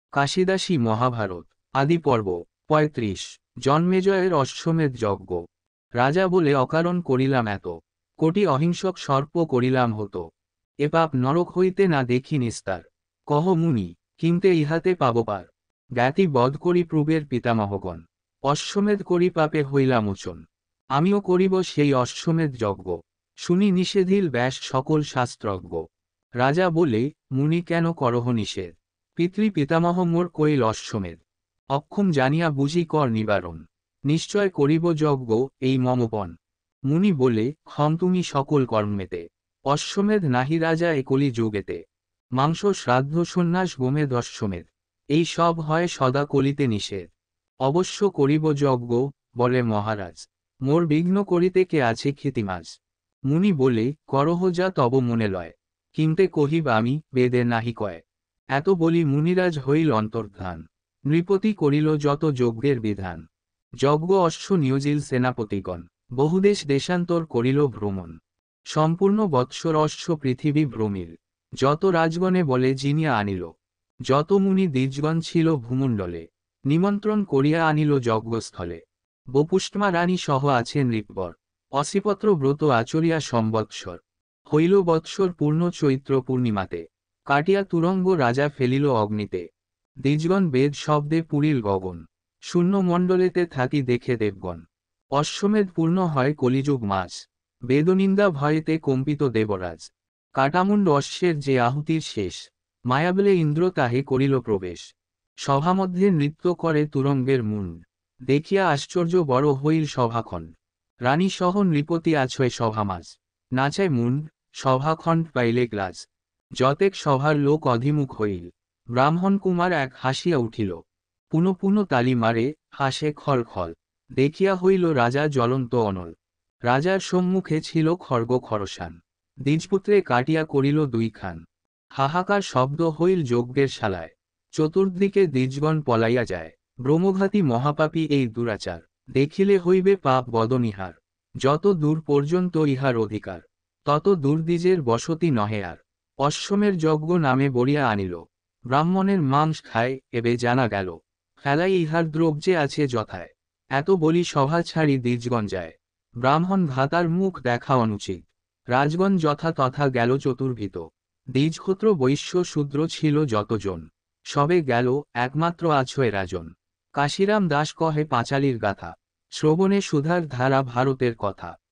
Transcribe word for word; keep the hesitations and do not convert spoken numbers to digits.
কাশিদাসী মহাভারত আদি পর্ব পঁয়ত্রিশ। জন্মেজয়ের অশ্বমেধ যজ্ঞ। রাজা বলে অকারণ করিলাম এত, কোটি অহিংসক সর্প করিলাম হতো। এ পাপ নরক হইতে না দেখি নিস্তার, কহ মুনি কিমতে ইহাতে পাব পার। জ্ঞাতি বধ করি পূর্বের পিতামহগণ, অশ্বমেধ করি পাপে হইলাম মোচন। আমিও করিব সেই অশ্বমেধ যজ্ঞ, শুনি নিষেধিল ব্যাস সকল শাস্ত্রজ্ঞ। রাজা বলে, মুনি কেন করহ নিষেধ, পিতৃ পিতামহ মোর কইল অশ্বমেধ। অক্ষম জানিয়া বুঝি কর নিবারণ, নিশ্চয় করিব যজ্ঞ এই মমপন। মুনি বলে, ক্ষম তুমি সকল কর্মেতে, অশ্বমেধ নাহি রাজা একলি যুগেতে। মাংস শ্রাদ্ধ সন্ন্যাস গোমেধ অশ্বমেধ, এই সব হয় সদা কলিতে নিষেধ। অবশ্য করিব যজ্ঞ, বলে মহারাজ, মোর বিঘ্ন করিতে কে আছে ক্ষিতিমাজ। মুনি বলে, করহ যা তব মনে লয়, কিমতে কহিব আমি বেদে নাহি কয়। এত বলি মুনিরাজ হইল অন্তর্ধান, নৃপতি করিল যত যজ্ঞের বিধান। যজ্ঞ অশ্ব নিয়োজিল সেনাপতিগণ, বহুদেশ দেশান্তর করিল ভ্রমণ। সম্পূর্ণ বৎসর অশ্ব পৃথিবী ভ্রমিল, যত রাজগণে বলে জিনিয়া আনিল। যত মুনি দ্বিজগণ ছিল ভূমণ্ডলে, নিমন্ত্রণ করিয়া আনিল যজ্ঞস্থলে। বপুষ্টমা রানী সহ আছে নৃপবর, অসিপত্র ব্রত আচরিয়া সম্বৎসর। হইল বৎসর পূর্ণ চৈত্র পূর্ণিমাতে, কাটিয়া তুরঙ্গ রাজা ফেলিল অগ্নিতে। দ্বিজগণ বেদ শব্দে পুরিল গগন, শূন্য মণ্ডলেতে থাকি দেখে দেবগণ। অশ্বমেধ পূর্ণ হয় কলিযুগ মাস, বেদনিন্দা ভয়েতে কম্পিত দেবরাজ। কাটামুণ্ড অশ্বের যে আহুতির শেষ, মায়াবলে ইন্দ্র তাহে করিল প্রবেশ। সভামধ্যে নৃত্য করে তুরঙ্গের মুণ্ড, দেখিয়া আশ্চর্য বড় হইল সভাখণ্ড। রানী সহ নৃপতি আছয় সভামাজ, নাচায় মুণ্ড সভাখণ্ড পাইলে গ্লাস। যতেক সভার লোক অধিমুখ হইল, ব্রাহ্মণ কুমার এক হাসিয়া উঠিল। পুনঃ পুনঃ তালি মারে, হাসে খল খল, দেখিয়া হইল রাজা জ্বলন্ত অনল। রাজার সম্মুখে ছিল খর্গ খরসান, দ্বিজপুত্রে কাটিয়া করিল দুই খান। হাহাকার শব্দ হইল যজ্ঞের শালায়, চতুর্দিকে দ্বিজগণ পলাইয়া যায়। ব্রহ্মঘাতী মহাপাপী এই দুরাচার, দেখিলে হইবে পাপ বদনিহার। যত দূর পর্যন্ত ইহার অধিকার, তত দূর দ্বিজের বসতি নহে আর। অশ্বমের যজ্ঞ নামে বরিয়া আনিল, ব্রাহ্মণের মাংস খায় এবে জানা গেল। ফেলাই ইহার দ্রব্যে আছে যথায়, এত বলি সভা ছাড়ি দ্বিজগণ যায়। ব্রাহ্মণ ঘাতার মুখ দেখা অনুচিত, রাজগণ যথা তথা গেল চতুর্ভীত। দ্বিজক্ষত্র বৈশ্য শূদ্র ছিল যতজন, সবে গেল একমাত্র আছয় রাজন। কাশিরাম দাস কহে পাঁচালীর গাথা, শ্রবণে সুধার ধারা ভারতের কথা।